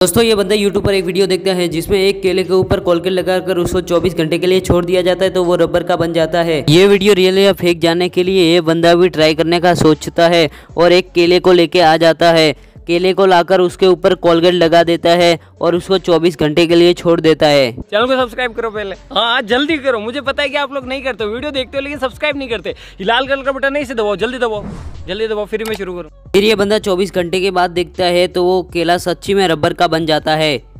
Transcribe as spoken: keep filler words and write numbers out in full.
दोस्तों ये बंदा यूट्यूब पर एक वीडियो देखता है जिसमें एक केले के ऊपर कोलगेट लगाकर उसको चौबीस घंटे के लिए छोड़ दिया जाता है तो वो रबर का बन जाता है। ये वीडियो रियल या फेक जानने के लिए ये बंदा भी ट्राई करने का सोचता है और एक केले को लेके आ जाता है। केले को लाकर उसके ऊपर कोलगेट लगा देता है और उसको चौबीस घंटे के लिए छोड़ देता है। चैनल को सब्सक्राइब करो पहले, हाँ जल्दी करो। मुझे पता है कि आप लोग नहीं करते हो, वीडियो देखते हो लेकिन सब्सक्राइब नहीं करते। ये लाल कलर का बटन नहीं से दबाओ, जल्दी दबाओ जल्दी दबाओ, फिर मैं शुरू करूँ। फिर ये बंदा चौबीस घंटे के बाद देखता है तो वो केला सच्ची में रबर का बन जाता है।